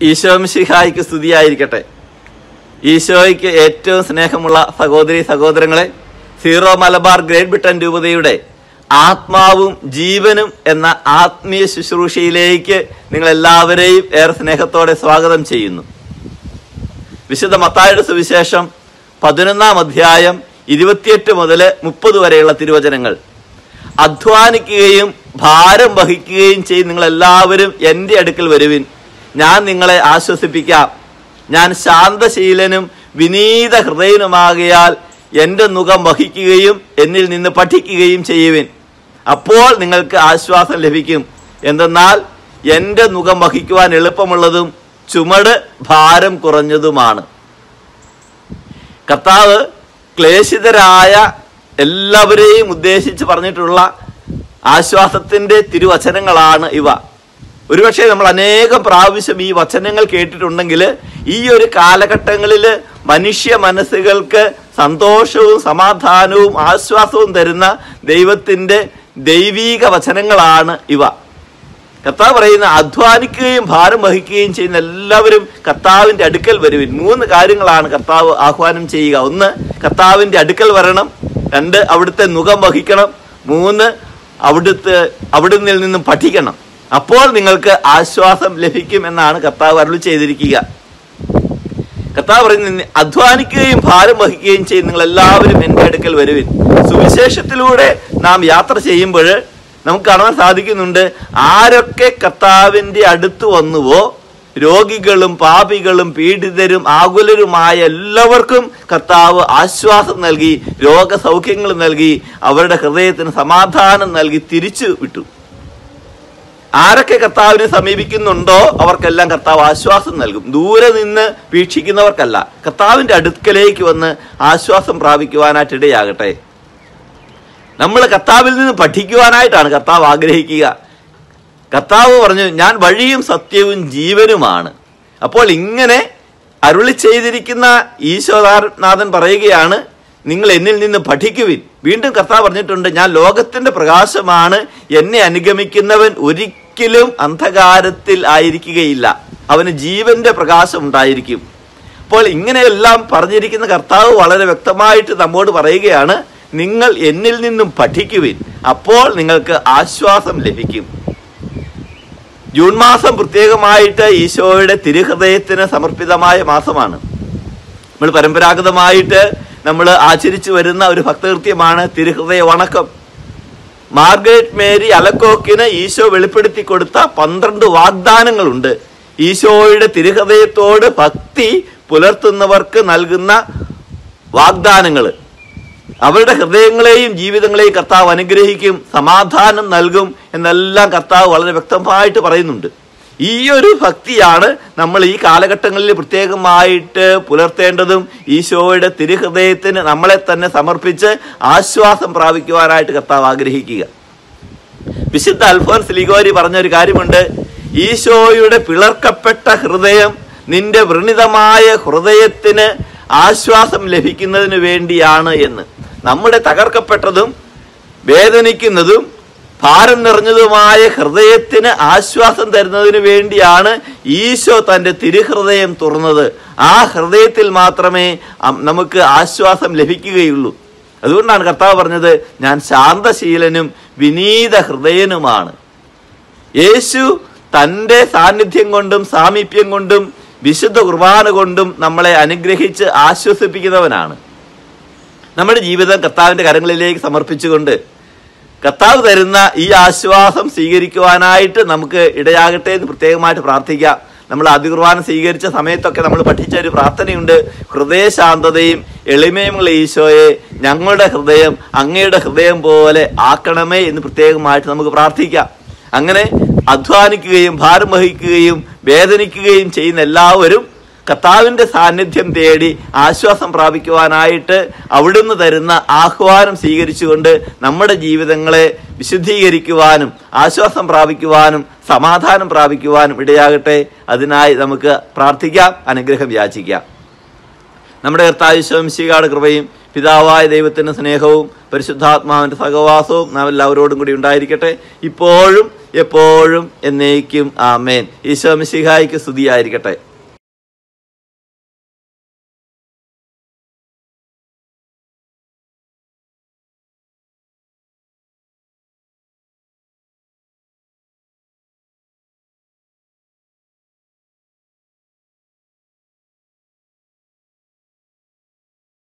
ഈശോ മിശിഹായ്ക്ക് സ്തുതിയായിരിക്കട്ടെ. ഈശോയ്ക്ക് ഏറ്റവും സ്നേഹമുള്ള സഹോദരി സഹോദരങ്ങളെ, സീറോ മലബാർ ഗ്രേറ്റ് ബ്രിട്ടൻ രൂപതയുടെ ആത്മാവും ജീവനും എന്ന ആത്മീയ ശുശ്രൂഷയിലേക്ക് നിങ്ങളെല്ലാവരെയും ഏറെ സ്നേഹത്തോടെ സ്വാഗതം ചെയ്യുന്നു. വിശുദ്ധ മത്തായിയുടെ സുവിശേഷം 11-ാം അധ്യായം 28 മുതൽ 30 വരെയുള്ള തിരുവചനങ്ങൾ. അധ്വാനിക്കുകയും ഭാരം വഹിക്കുകയും ചെയ്ത് നിങ്ങളെല്ലാവരും എൻ്റെ അടുക്കൽ വരുവിൻ, ഞാൻ നിങ്ങളെ ആശ്വസിപ്പിക്കാം. ഞാൻ ശാന്തശീലനും വിനീത ഹൃദയനുമാകയാൽ എൻ്റെ നുകം വഹിക്കുകയും എന്നിൽ നിന്ന് പഠിക്കുകയും ചെയ്യുവിൻ, അപ്പോൾ നിങ്ങൾക്ക് ആശ്വാസം ലഭിക്കും. എന്തെന്നാൽ എൻ്റെ നുകം വഹിക്കുവാൻ എളുപ്പമുള്ളതും ചുമട് ഭാരം കുറഞ്ഞതുമാണ്. കർത്താവ് ക്ലേശിതരായ എല്ലാവരെയും ഉദ്ദേശിച്ച് പറഞ്ഞിട്ടുള്ള ആശ്വാസത്തിൻ്റെ തിരുവചനങ്ങളാണ് ഇവ. ഒരുപക്ഷെ നമ്മൾ അനേകം പ്രാവശ്യം ഈ വചനങ്ങൾ കേട്ടിട്ടുണ്ടെങ്കിൽ ഈ ഒരു കാലഘട്ടങ്ങളിൽ മനുഷ്യ മനസ്സുകൾക്ക് സന്തോഷവും സമാധാനവും ആശ്വാസവും തരുന്ന ദൈവത്തിൻ്റെ ദൈവീക വചനങ്ങളാണ് ഇവ. കർത്താവ് പറയുന്ന അധ്വാനിക്കുകയും ഭാരം വഹിക്കുകയും ചെയ്യുന്ന എല്ലാവരും കർത്താവിൻ്റെ അടുക്കൽ വരുവിൻ. 3 കാര്യങ്ങളാണ് കർത്താവ് ആഹ്വാനം ചെയ്യുക. 1, കർത്താവിൻ്റെ അടുക്കൽ വരണം. 2, അവിടുത്തെ നുകം വഹിക്കണം. 3, അവിടുന്ന് നിന്നും പഠിക്കണം, അപ്പോൾ നിങ്ങൾക്ക് ആശ്വാസം ലഭിക്കും എന്നാണ് കർത്താവ് അരുളി ചെയ്തിരിക്കുക. കർത്താവ് പറയുന്നത് അധ്വാനിക്കുകയും ഭാരം വഹിക്കുകയും ചെയ്യും നിങ്ങളെല്ലാവരും എൻ്റെ അടുക്കൽ വരുവിൻ. സുവിശേഷത്തിലൂടെ നാം യാത്ര ചെയ്യുമ്പോൾ നമുക്ക് കാണാൻ സാധിക്കുന്നുണ്ട്, ആരൊക്കെ കർത്താവിൻ്റെ അടുത്ത് വന്നുവോ രോഗികളും പാപികളും പീഡിതരും ആകുലരുമായ എല്ലാവർക്കും കർത്താവ് ആശ്വാസം നൽകി, രോഗസൗഖ്യങ്ങൾ നൽകി, അവരുടെ ഹൃദയത്തിന് സമാധാനം നൽകി തിരിച്ചു വിട്ടു. ആരൊക്കെ കർത്താവിനെ സമീപിക്കുന്നുണ്ടോ അവർക്കെല്ലാം കർത്താവ് ആശ്വാസം നൽകും. ദൂരെ നിന്ന് വീക്ഷിക്കുന്നവർക്കല്ല, കർത്താവിൻ്റെ അടുക്കലേക്ക് വന്ന് ആശ്വാസം പ്രാപിക്കുവാനായിട്ട് ഇടയാകട്ടെ. നമ്മൾ കർത്താവിൽ നിന്ന് പഠിക്കുവാനായിട്ടാണ് കർത്താവ് ആഗ്രഹിക്കുക. കർത്താവ് പറഞ്ഞു, ഞാൻ വഴിയും സത്യവും ജീവനുമാണ്. അപ്പോൾ ഇങ്ങനെ അരുളി ചെയ്തിരിക്കുന്ന ഈശോനാഥൻ പറയുകയാണ്, നിങ്ങൾ എന്നിൽ നിന്ന് പഠിക്കുവിൻ. വീണ്ടും കർത്താവ് പറഞ്ഞിട്ടുണ്ട്, ഞാൻ ലോകത്തിന്റെ പ്രകാശമാണ്, എന്നെ അനുഗമിക്കുന്നവൻ ഒരിക്കലും അന്ധകാരത്തിൽ ആയിരിക്കുകയില്ല, അവന് ജീവന്റെ പ്രകാശം ഉണ്ടായിരിക്കും. അപ്പോൾ ഇങ്ങനെയെല്ലാം പറഞ്ഞിരിക്കുന്ന കർത്താവ് വളരെ വ്യക്തമായിട്ട് നമ്മോട് പറയുകയാണ്, നിങ്ങൾ എന്നിൽ നിന്നും പഠിക്കുവിൻ, അപ്പോൾ നിങ്ങൾക്ക് ആശ്വാസം ലഭിക്കും. ജൂൺ മാസം പ്രത്യേകമായിട്ട് ഈശോയുടെ തിരുഹൃദയത്തിന് സമർപ്പിതമായ മാസമാണ്. നമ്മൾ പരമ്പരാഗതമായിട്ട് നമ്മൾ ആചരിച്ചു വരുന്ന ഒരു ഭക്തകൃത്യമാണ് തിരുഹൃദയ വണക്കം. മാർഗരറ്റ് മേരി അലക്കോക്കിന് ഈശോ വെളിപ്പെടുത്തി കൊടുത്ത 12 വാഗ്ദാനങ്ങളുണ്ട്. ഈശോയുടെ തിരുഹൃദയത്തോട് ഭക്തി പുലർത്തുന്നവർക്ക് നൽകുന്ന വാഗ്ദാനങ്ങൾ. അവരുടെ ഹൃദയങ്ങളെയും ജീവിതങ്ങളെയും കർത്താവ് അനുഗ്രഹിക്കും, സമാധാനം നൽകും എന്നെല്ലാം കർത്താവ് വളരെ വ്യക്തമായിട്ട് പറയുന്നുണ്ട്. ഈ ഒരു ഭക്തിയാണ് നമ്മൾ ഈ കാലഘട്ടങ്ങളിൽ പ്രത്യേകമായിട്ട് പുലർത്തേണ്ടതും. ഈശോയുടെ തിരുഹൃദയത്തിന് നമ്മളെ തന്നെ സമർപ്പിച്ച് ആശ്വാസം പ്രാപിക്കുവാനായിട്ട് കർത്താവ് ആഗ്രഹിക്കുക. വിശുദ്ധ അൽഫോൻസ് ലിഗോരി പറഞ്ഞൊരു കാര്യമുണ്ട്, ഈശോയുടെ പിളർക്കപ്പെട്ട ഹൃദയം നിന്റെ വ്രണിതമായ ഹൃദയത്തിന് ആശ്വാസം ലഭിക്കുന്നതിന് വേണ്ടിയാണ് എന്ന്. നമ്മുടെ തകർക്കപ്പെട്ടതും വേദനിക്കുന്നതും ഭാരം നിറഞ്ഞതുമായ ഹൃദയത്തിന് ആശ്വാസം തരുന്നതിന് വേണ്ടിയാണ് ഈശോ തൻ്റെ തിരുഹൃദയം തുറന്നത്. ആ ഹൃദയത്തിൽ മാത്രമേ നമുക്ക് ആശ്വാസം ലഭിക്കുകയുള്ളൂ. അതുകൊണ്ടാണ് കർത്താവ് പറഞ്ഞത്, ഞാൻ ശാന്തശീലനും വിനീത ഹൃദയനുമാണ്. യേശു തൻ്റെ സാന്നിധ്യം കൊണ്ടും സാമീപ്യം കൊണ്ടും വിശുദ്ധ കുർബാന കൊണ്ടും നമ്മളെ അനുഗ്രഹിച്ച് ആശ്വസിപ്പിക്കുന്നവനാണ്. നമ്മുടെ ജീവിതം കർത്താവിൻ്റെ കരങ്ങളിലേക്ക് സമർപ്പിച്ചുകൊണ്ട് കർത്താവ് തരുന്ന ഈ ആശ്വാസം സ്വീകരിക്കുവാനായിട്ട് നമുക്ക് ഇടയാകട്ടെ എന്ന് പ്രത്യേകമായിട്ട് പ്രാർത്ഥിക്കാം. നമ്മൾ അതികുർബാന സ്വീകരിച്ച സമയത്തൊക്കെ നമ്മൾ പഠിച്ച ഒരു പ്രാർത്ഥനയുണ്ട്, ഹൃദയശാന്തതയും എളിമയുമുള്ള ഈശോയെ ഞങ്ങളുടെ ഹൃദയം അങ്ങയുടെ ഹൃദയം പോലെ ആക്കണമേ എന്ന് പ്രത്യേകമായിട്ട് നമുക്ക് പ്രാർത്ഥിക്കാം. അങ്ങനെ അധ്വാനിക്കുകയും ഭാരം വഹിക്കുകയും വേദനിക്കുകയും ചെയ്യുന്ന എല്ലാവരും കർത്താവിൻ്റെ സാന്നിധ്യം തേടി ആശ്വാസം പ്രാപിക്കുവാനായിട്ട് അവിടുന്ന് തരുന്ന ആഹ്വാനം സ്വീകരിച്ചുകൊണ്ട് നമ്മുടെ ജീവിതങ്ങളെ വിശുദ്ധീകരിക്കുവാനും ആശ്വാസം പ്രാപിക്കുവാനും സമാധാനം പ്രാപിക്കുവാനും ഇടയാകട്ടെ. അതിനായി നമുക്ക് പ്രാർത്ഥിക്കാം, അനുഗ്രഹം യാചിക്കാം. നമ്മുടെ കർത്താവ് യേശു മിശിഹായുടെ കൃപയും പിതാവായ ദൈവത്തിൻ്റെ സ്നേഹവും പരിശുദ്ധാത്മാവിൻ്റെ സഹവാസവും നാം എല്ലാവരോടും കൂടി ഉണ്ടായിരിക്കട്ടെ, ഇപ്പോഴും എപ്പോഴും എന്നേക്കും. ആമേൻ. ഈശോ മിശിഹായ്ക്ക് സ്തുതിയായിരിക്കട്ടെ.